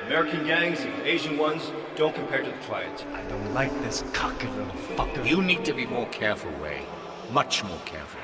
American gangs, Asian ones, don't compare to the triads. I don't like this cocky little fucker. You need to be more careful, Ray. Much more careful.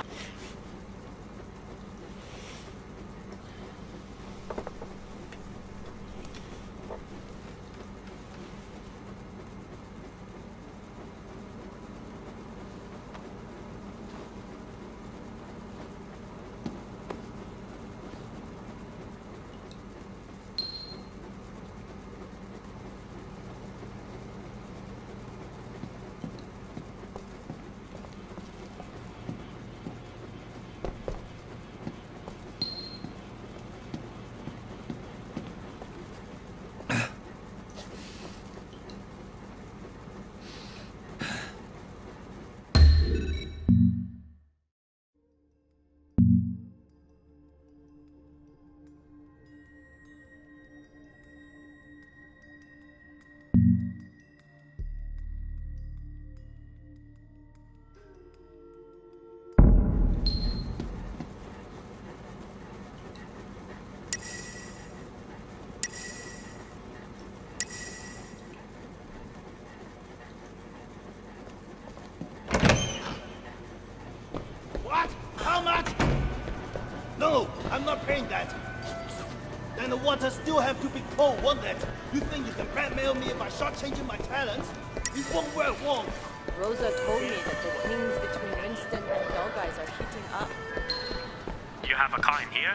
No, I'm not paying that. Then the water still have to be cold, won't it? You think you can blackmail me by shortchanging my talents? It won't work, won't. Rosa told me that the things between Winston and Dog Eyes are heating up. You have a car in here?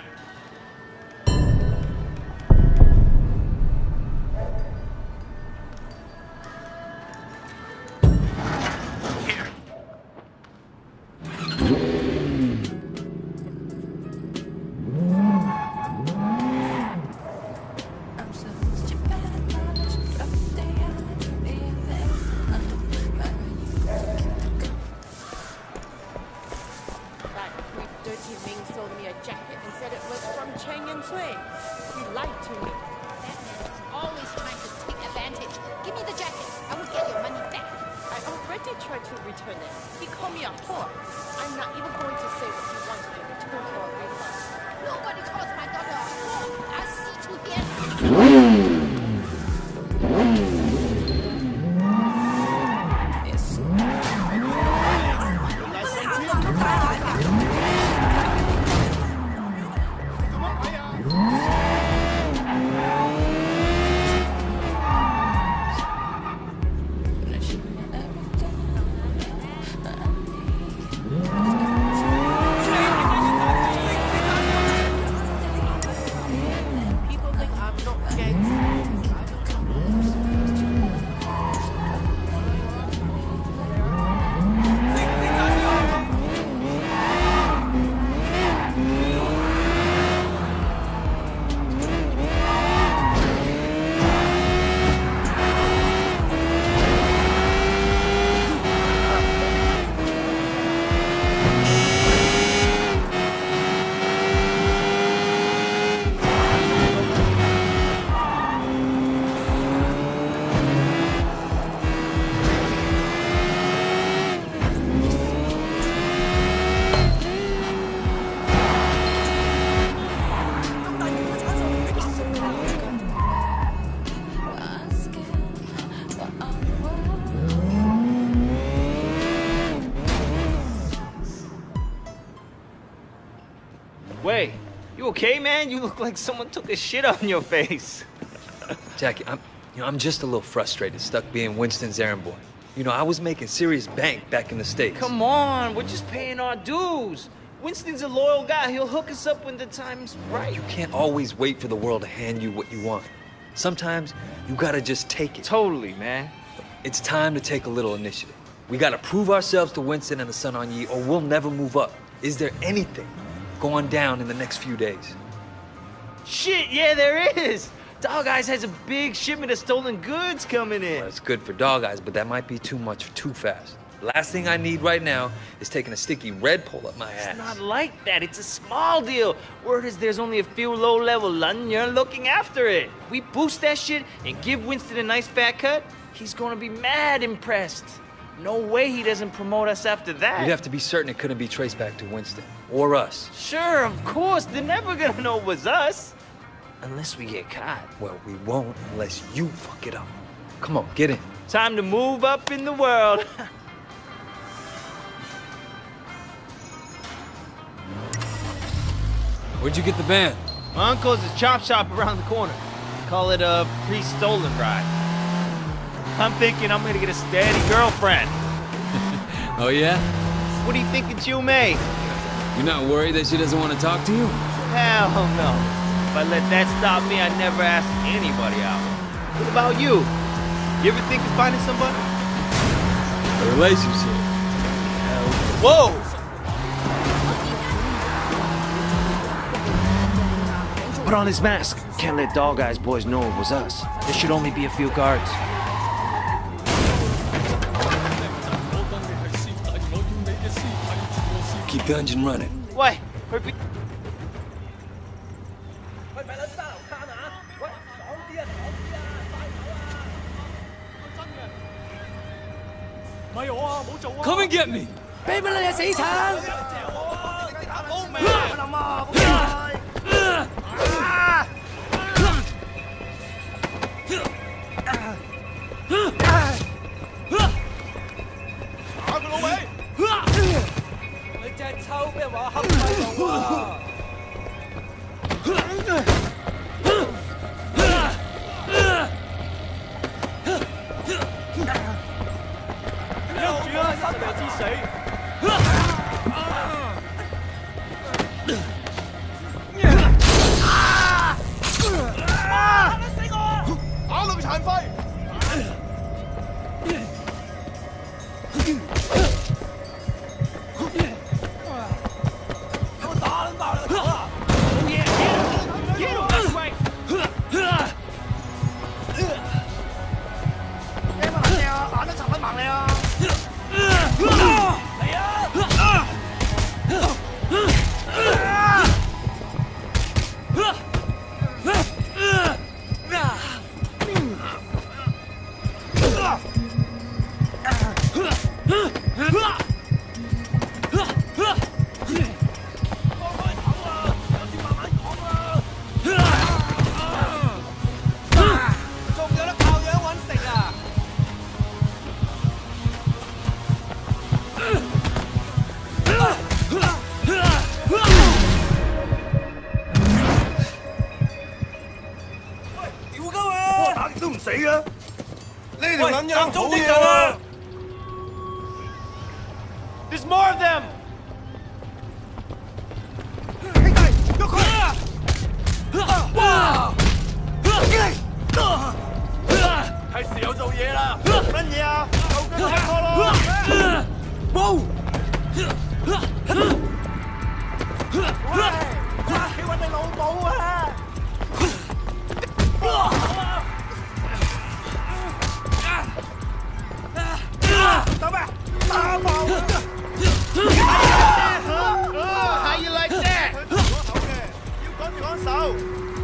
Wait, you okay, man? You look like someone took a shit on your face. Jackie, I'm just a little frustrated, stuck being Winston's errand boy. You know, I was making serious bank back in the States. Come on, we're just paying our dues. Winston's a loyal guy. He'll hook us up when the time's right. You can't always wait for the world to hand you what you want. Sometimes you gotta just take it. Totally, man. It's time to take a little initiative. We gotta prove ourselves to Winston and the Sun On Yee, or we'll never move up. Is there anything going down in the next few days? Shit, yeah, there is. Dog Eyes has a big shipment of stolen goods coming in. Well, it's good for Dog Eyes, but that might be too much too fast. The last thing I need right now is taking a sticky red pole up my ass. It's not like that. It's a small deal. Word is there's only a few low-level Londoners looking after it. We boost that shit and give Winston a nice fat cut, he's gonna be mad impressed. No way he doesn't promote us after that. You'd have to be certain it couldn't be traced back to Winston. Or us. Sure, of course. They're never gonna know it was us. Unless we get caught. Well, we won't unless you fuck it up. Come on, get in. Time to move up in the world. Where'd you get the van? My uncle's a chop shop around the corner. Call it a pre-stolen ride. I'm thinking I'm gonna get a steady girlfriend. Oh, yeah? What do you think of you, May? You're not worried that she doesn't want to talk to you? Hell no. If I let that stop me, I'd never ask anybody out. What about you? You ever think of finding somebody? A relationship. Whoa! Put on his mask. Can't let Dog Eyes boys know it was us. There should only be a few guards. Keep the engine running. Wait, Come and get me! 俾乜你死橙！ 你隻抽咩話黑細路啊！ There's more of them! 係時候做嘢啦！乜嘢啊？後腳踢我咯！冇！喂！你揾你老母啊！打咩？打爆！How you like that？ 攞手嘅，要趕住趕手。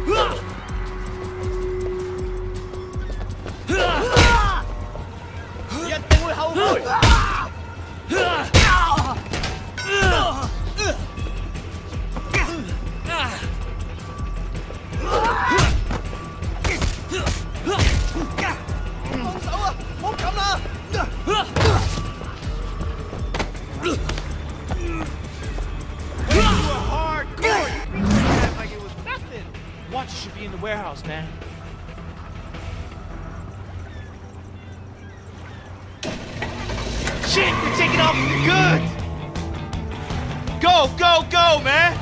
一定會後悔。放手啊！唔好咁啦！ Watch should be in the warehouse, man. Shit, we're taking off for good! Go, go, go, man!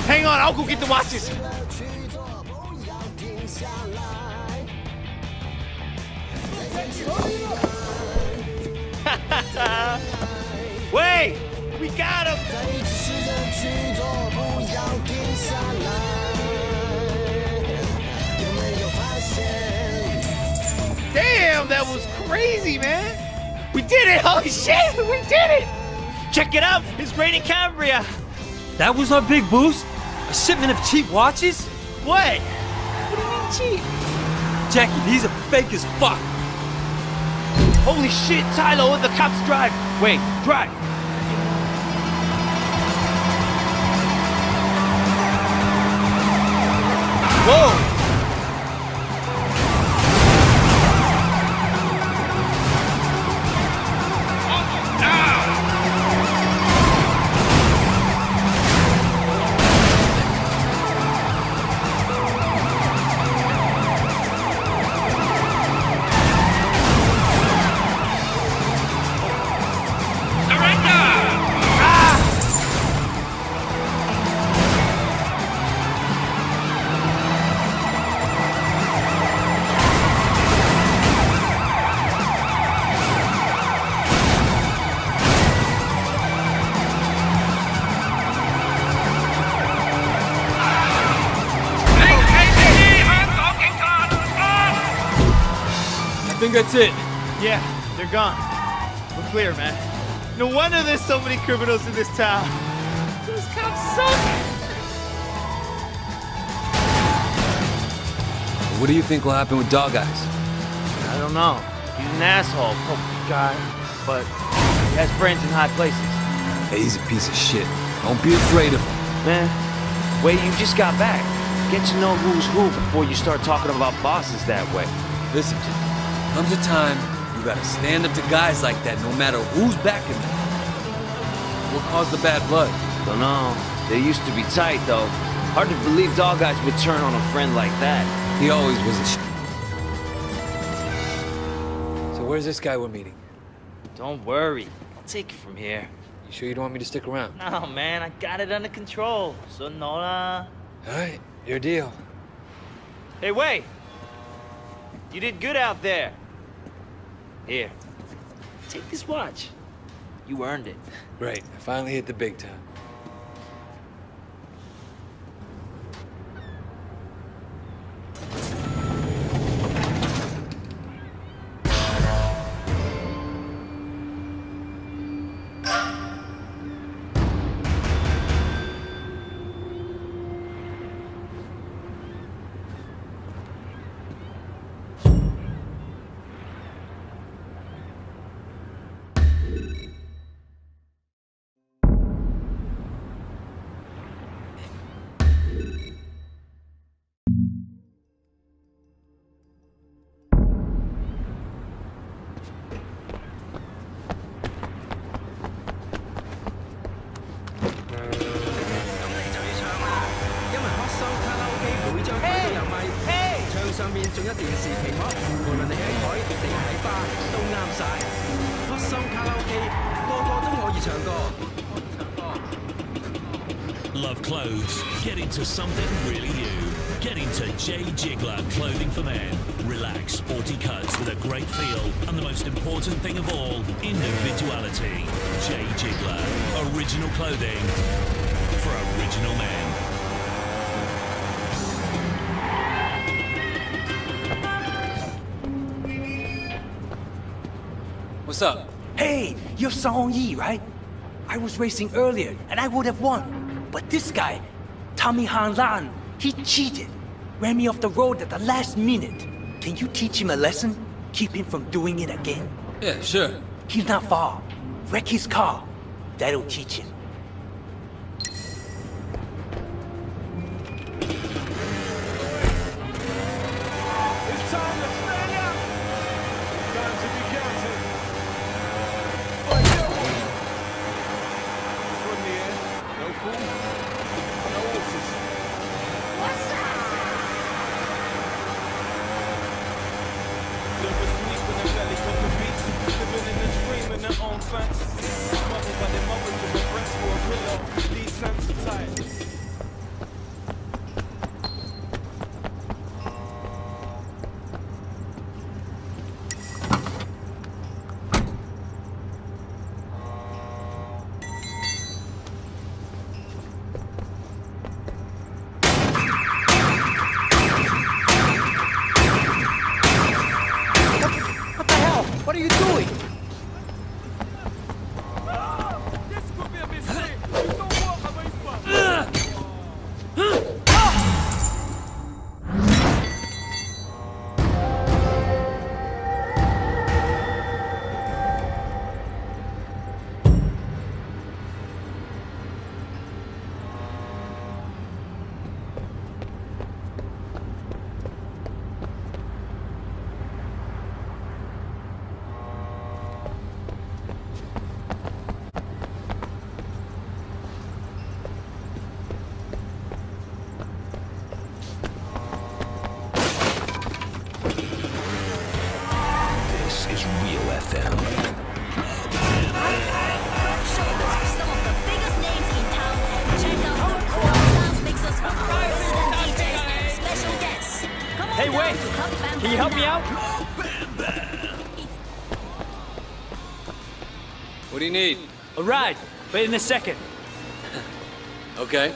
Hang on, I'll go get the watches. Wait! We got him! Damn, that was crazy, man! We did it! Holy shit! We did it! Check it out! It's raining Cambria! That was our big boost? A shipment of cheap watches? What? What do you mean cheap? Jackie, these are fake as fuck. Holy shit, Tylo, the cops drive! Wait, drive! Whoa! I think that's it. Yeah, they're gone. We're clear, man. No wonder there's so many criminals in this town. Those cops suck! What do you think will happen with Dog Eyes? I don't know. He's an asshole, poor guy, but he has friends in high places. Hey, he's a piece of shit. Don't be afraid of him. Man, wait, you just got back. Get to know who's who before you start talking about bosses that way. Listen, Jim, comes a time you gotta stand up to guys like that no matter who's backing them. What caused the bad blood? Don't know. They used to be tight, though. Hard to believe Dog Eyes would turn on a friend like that. He always was a So where's this guy we're meeting? Don't worry. I'll take it from here. You sure you don't want me to stick around? No, man. I got it under control. So, Nola. Alright, your deal. Hey, wait! You did good out there. Here. Take this watch. You earned it. Great, I finally hit the big time. Love clothes? Get into something really new. Get into J. Jiggler Clothing for Men. Relaxed, sporty cuts with a great feel, and the most important thing of all, individuality. J. Jiggler. Original clothing for original men. What's up? Hey, you're Song Yi, right? I was racing earlier, and I would have won. But this guy, Tommy Han Lan, he cheated. Ran me off the road at the last minute. Can you teach him a lesson? Keep him from doing it again? Yeah, sure. He's not far. Wreck his car. That'll teach him. It's time to stand up. Time to be counted. From the air, no fool, no horses. What's up? Living sweet when the belly from the beach. Living in a dream in their own fantasy. Smothered by their mothers to the breast. Wait, can you help me out? What do you need? A ride. Wait in a second. Okay.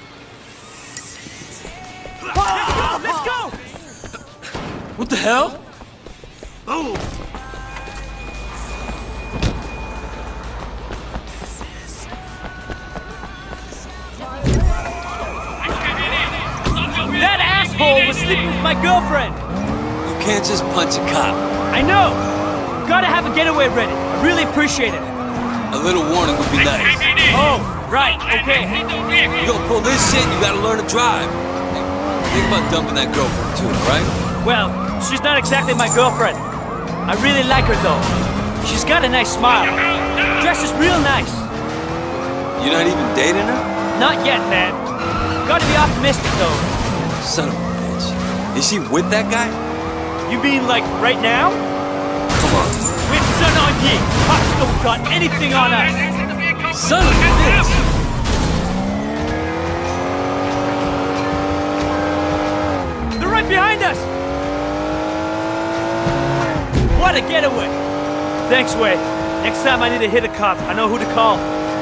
Let's go! What the hell? Oh! That asshole was sleeping with my girlfriend! You can't just punch a cop. I know! Gotta have a getaway ready. I really appreciate it. A little warning would be nice. Oh, right, okay. You gonna pull this shit, you gotta learn to drive. Hey, think about dumping that girlfriend too, right? Well, she's not exactly my girlfriend. I really like her though. She's got a nice smile. Dresses real nice. You're not even dating her? Not yet, man. Gotta be optimistic though. Son of a bitch. Is she with that guy? You mean like right now? Come on. We're Sun on Yi. Cops don't got anything on us. Son of a bitch! They're right behind us! What a getaway! Thanks, Wei. Next time I need to hit a cop, I know who to call.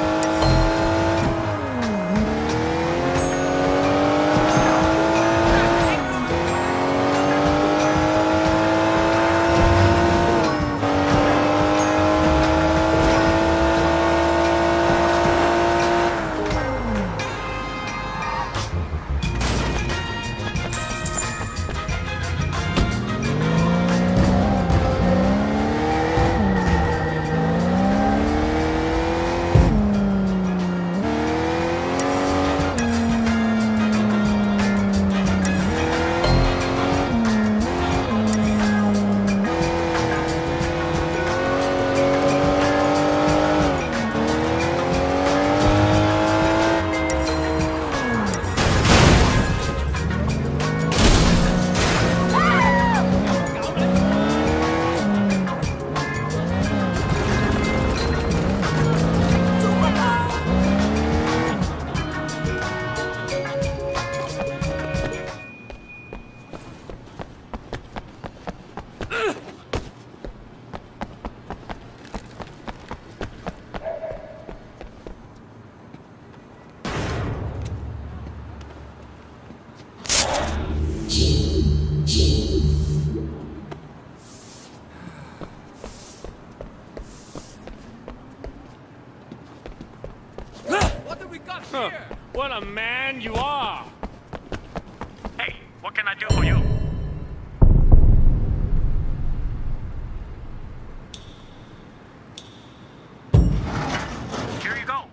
What a man you are! Hey, what can I do for you? Here you go.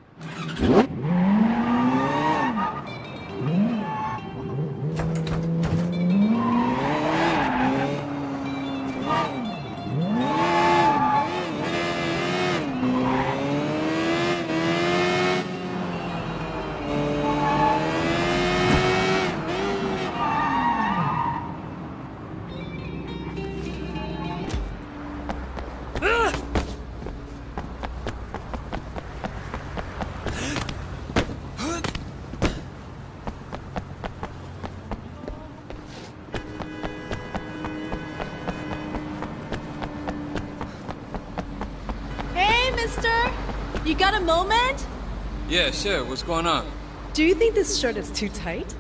You got a moment? Yeah, sure. What's going on? Do you think this shirt is too tight?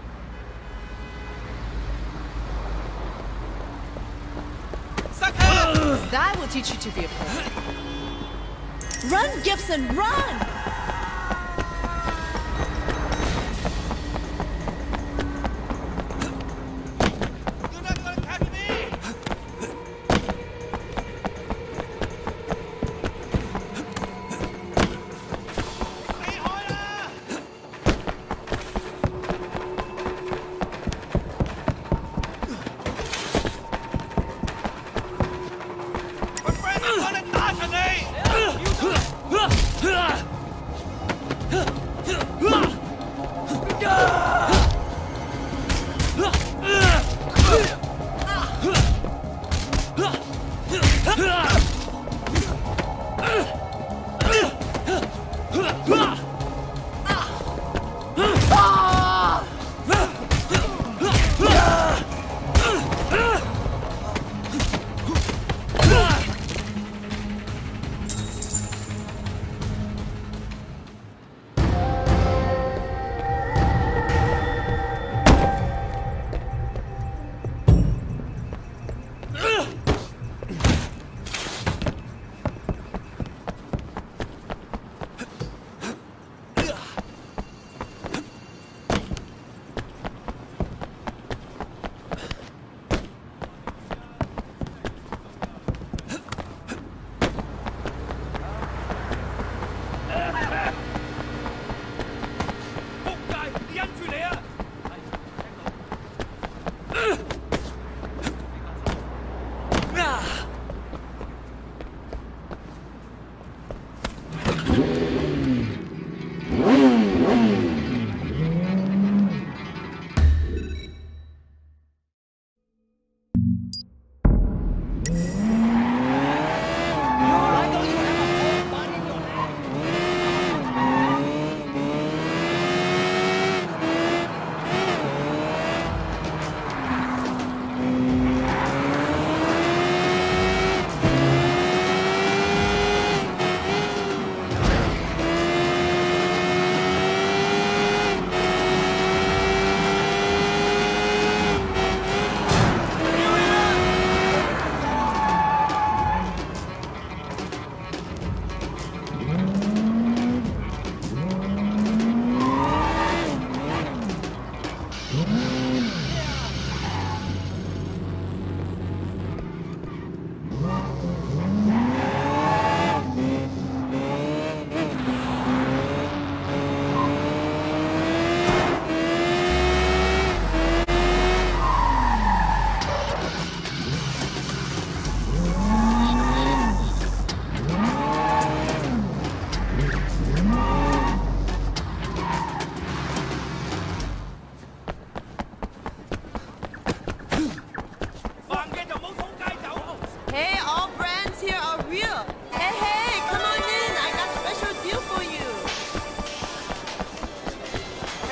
That will teach you to be a pro. Run, Gibson, run!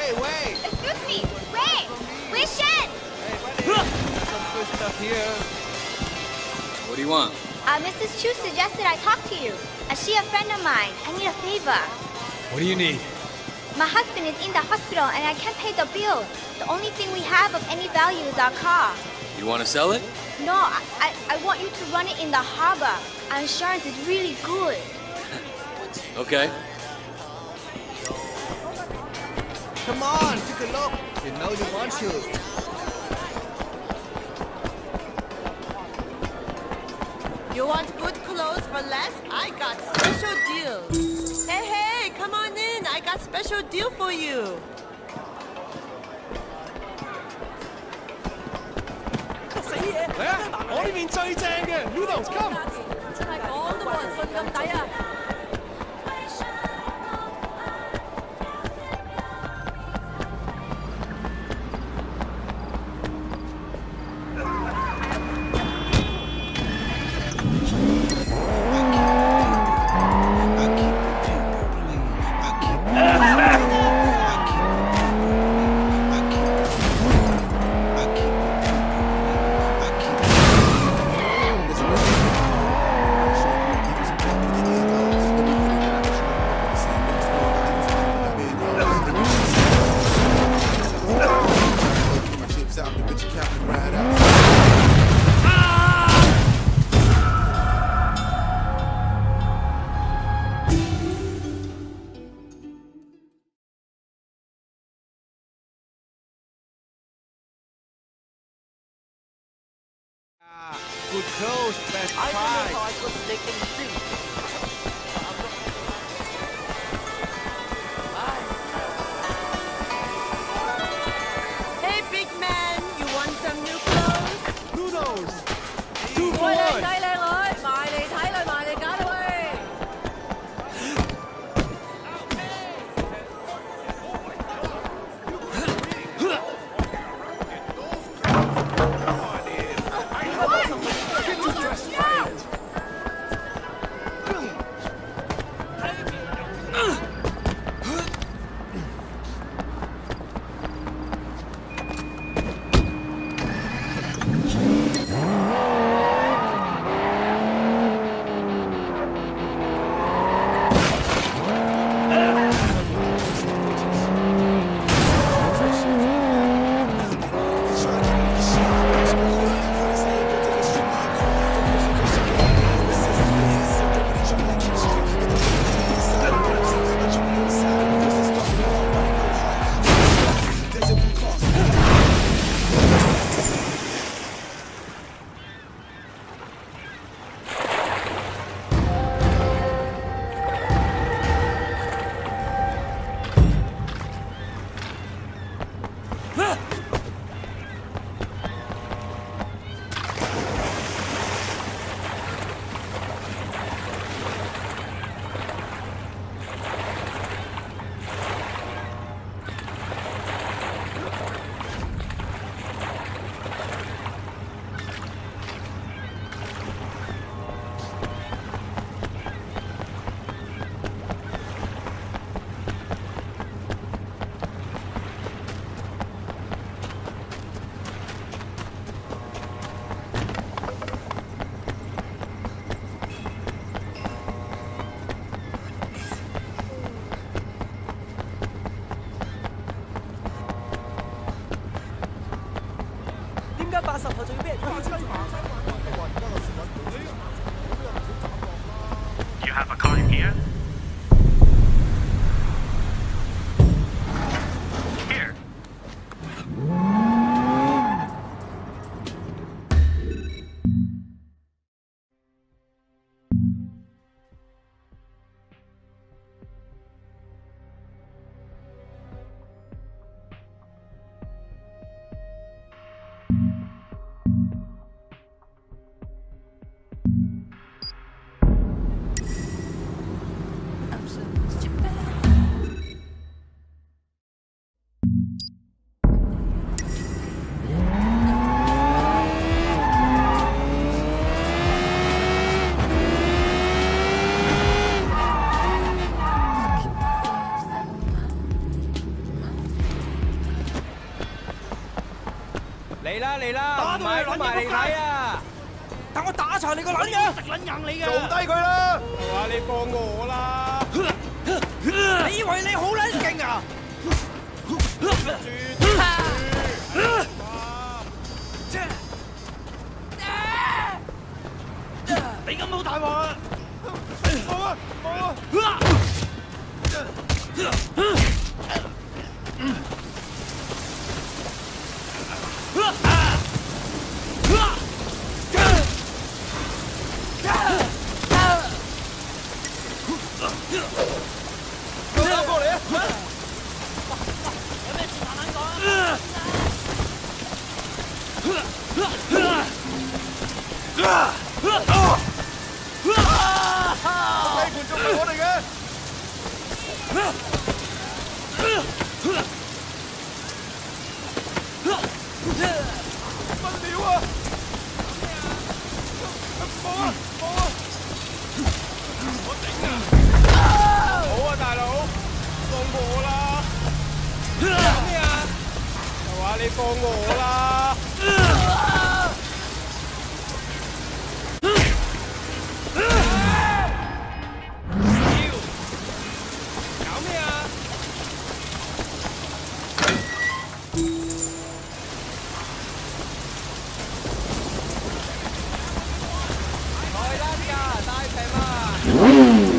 Hey, wait! Excuse me! Wait! Wei Shen! Hey, buddy! Got some good stuff here. What do you want? Mrs. Chu suggested I talk to you. She a friend of mine. I need a favor. What do you need? My husband is in the hospital and I can't pay the bills. The only thing we have of any value is our car. You want to sell it? No, I want you to run it in the harbor. Our insurance is really good. Okay. Come on, take a look. You know you want to. You want good clothes for less? I got special deals. Hey, come on in. I got special deal for you. Noodles, come! 真係講都冇人信咁抵啊！ Good clothes, best price. Hey, big man, you want some new clothes? Noodles! 2 for 喂，靚 1! 仔靚女，埋嚟睇嚟埋嚟揀啦喂！ You have a car in here? Here. 嚟啦嚟啦， 打到你撚埋嚟睇啊！ 等我打殘你個撚樣！ 食撚硬你㗎！ 做低佢啦！話你放我啦！ 你以為你好撚勁啊？ 你咁好大鑊啊！冇啊冇啊！ 打過嚟啊！ 有咩事慢慢講啊！ 雞盤仲係我哋嘅。乜料啊！冇啊冇啊！我頂啊！好啊，大佬，放我啦！咩啊？就話你放我啦！搞咩啊？來啦呀，大平嘛！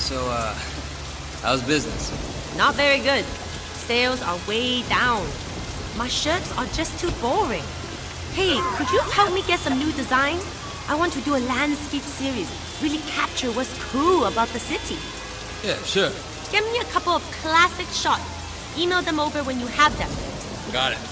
So, how's business? Not very good. Sales are way down. My shirts are just too boring. Hey, could you help me get some new design? I want to do a landscape series. Really capture what's cool about the city. Yeah, sure. Give me a couple of classic shots. Email them over when you have them. Got it.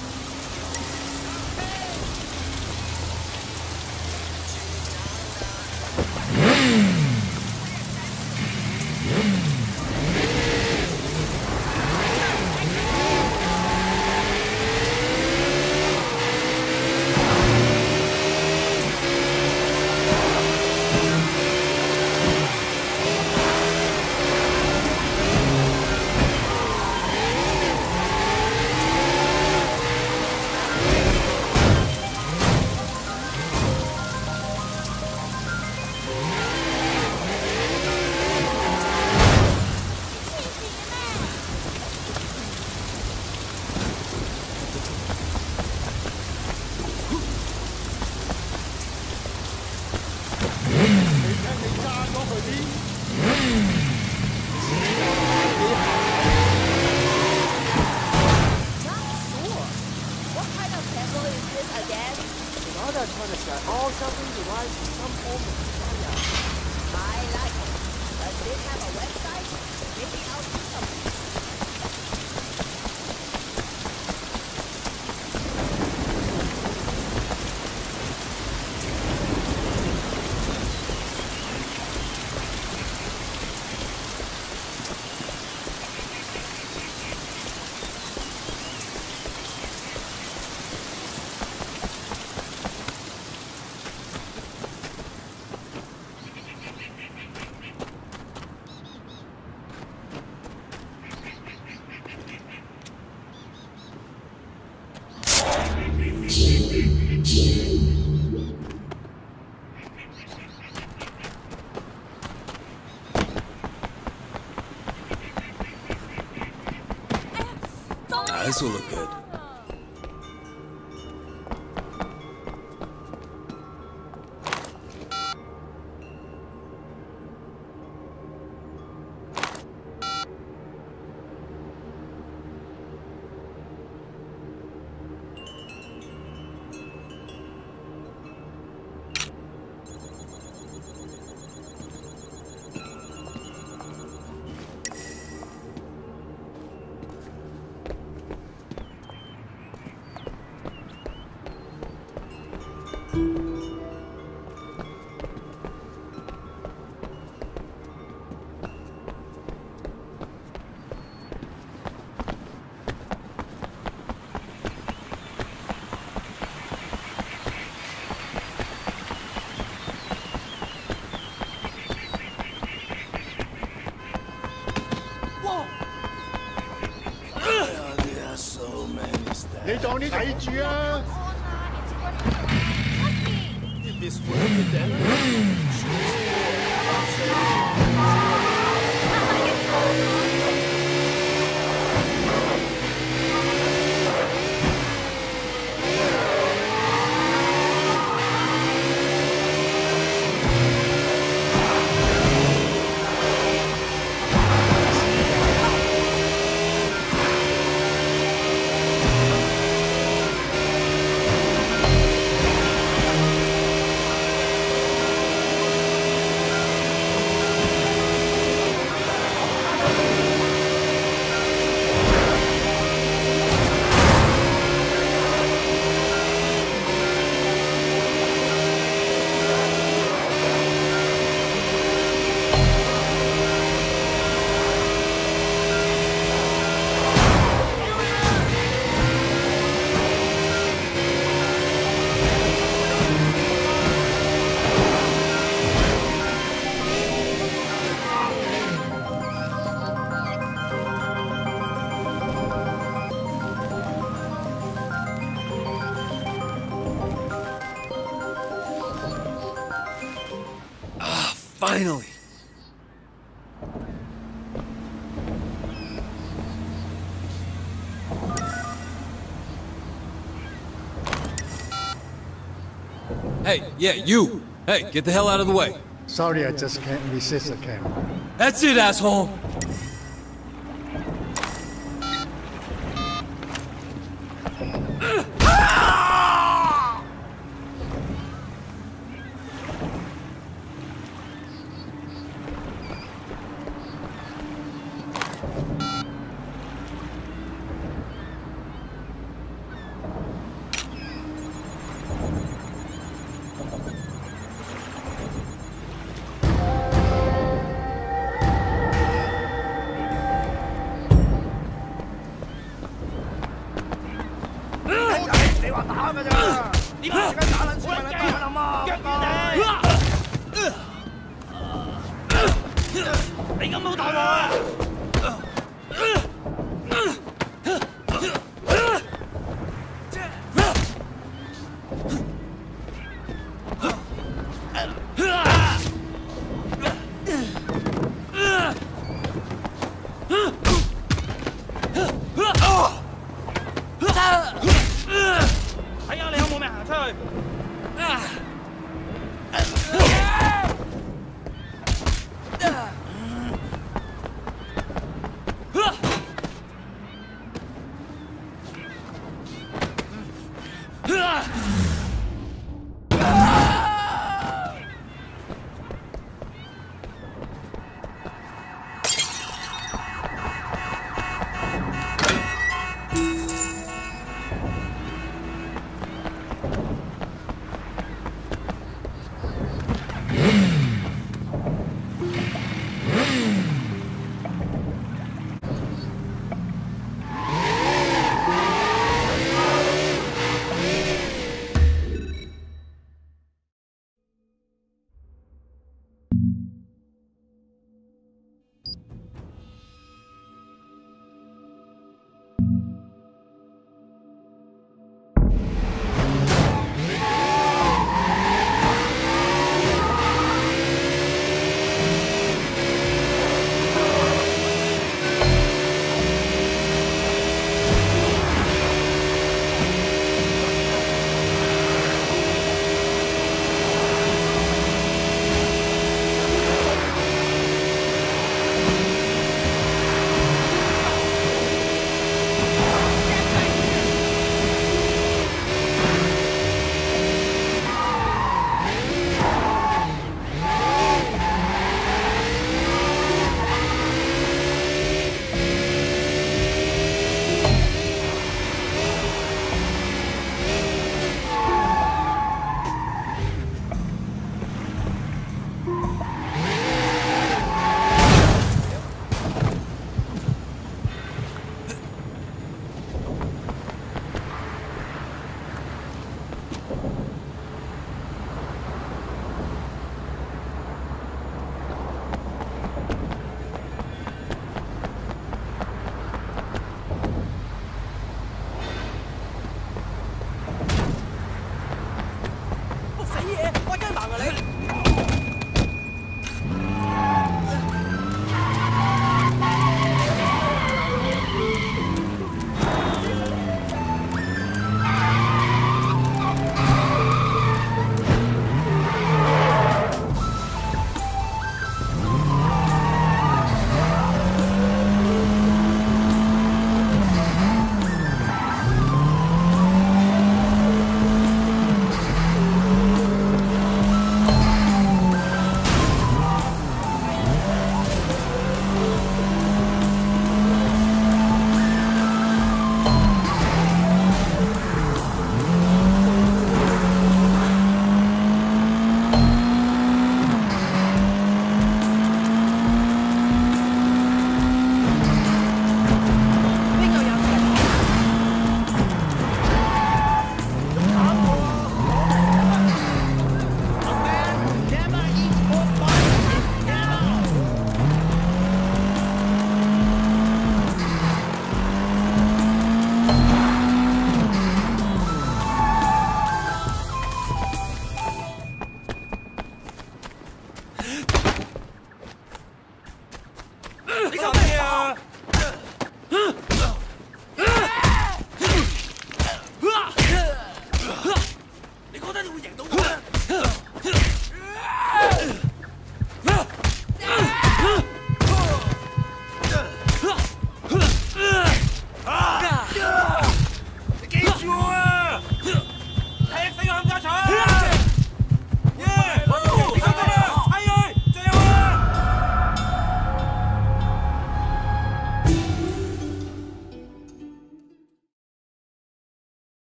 This will look good. If it's worth it, then. Finally! Hey, yeah, you! Hey, get the hell out of the way. Sorry, I just can't resist the camera. That's it, asshole.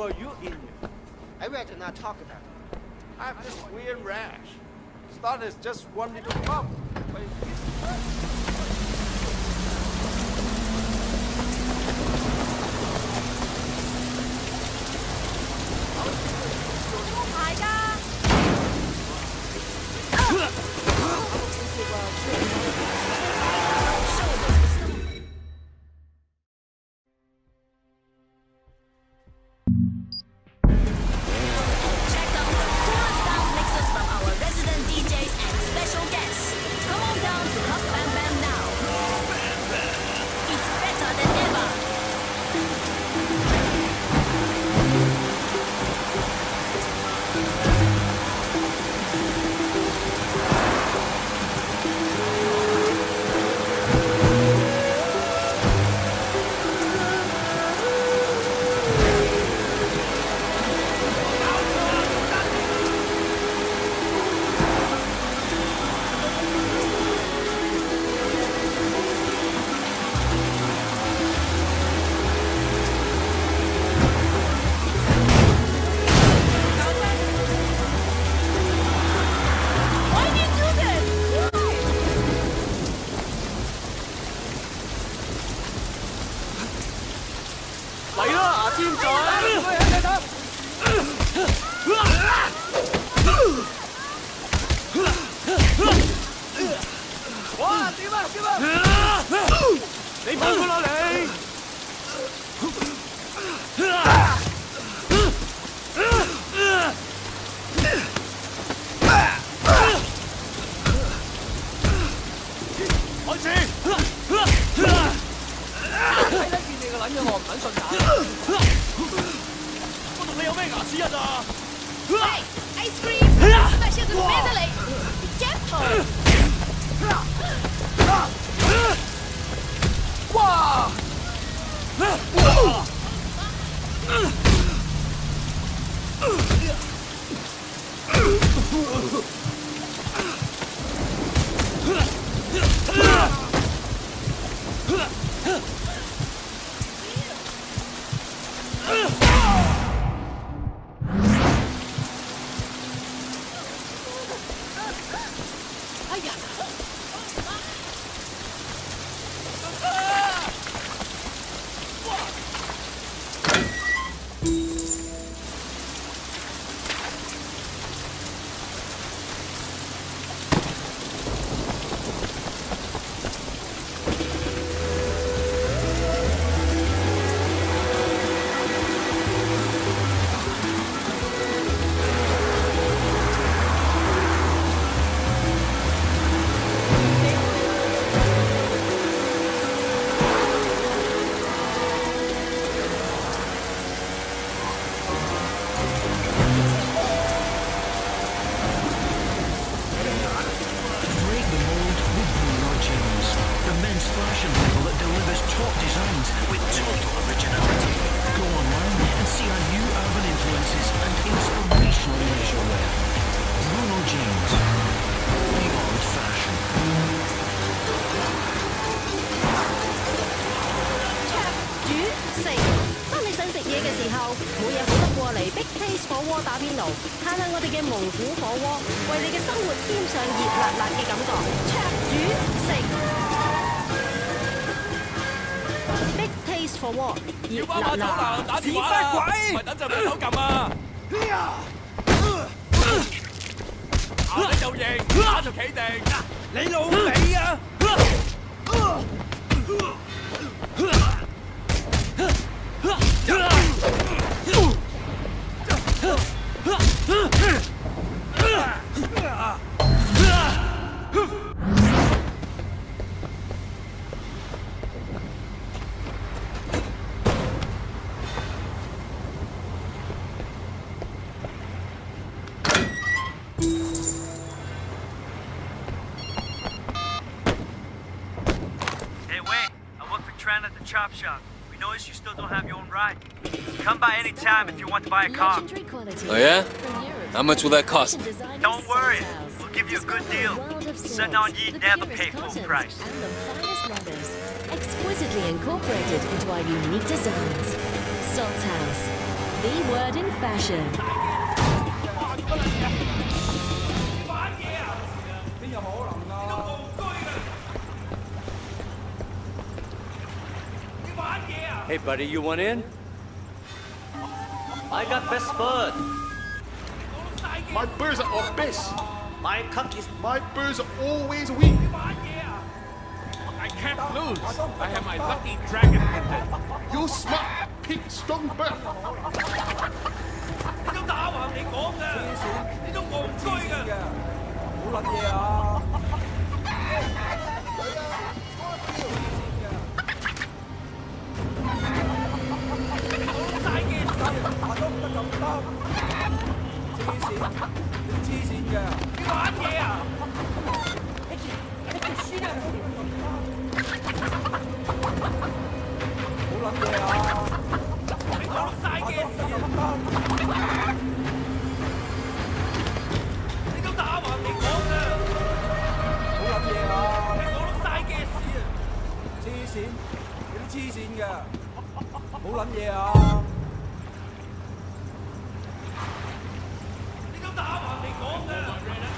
were you in with? I'd rather not talk about it. I have this weird rash. Started as just one little bump, but it keeps hurting. 火鍋打邊爐，嘆下我哋嘅蒙古火鍋，為你嘅生活添上熱辣辣嘅感覺。灼煮食 Big Taste 火鍋，熱辣辣。 打電話啦！唔係等陣兩手撳啊！行得就認，打就企定。你老味啊！ Chop shop. We noticed you still don't have your own ride. Come by any time if you want to buy a car. Oh yeah? How much will that cost? Don't worry. We'll give you a good deal. Sun On Yi never pay full price. exquisitely incorporated into our unique designs. Salt House, the word in fashion. Hey, buddy, you want in? I got best spud. My birds are all best. My cock is... My birds are always weak. I can't lose. I have my lucky dragon ended. You smart, pig, strong bird. 你都打橫嚟講㗎，你都戇居㗎。 好撚嘢啊！ 你都打橫嚟講㗎。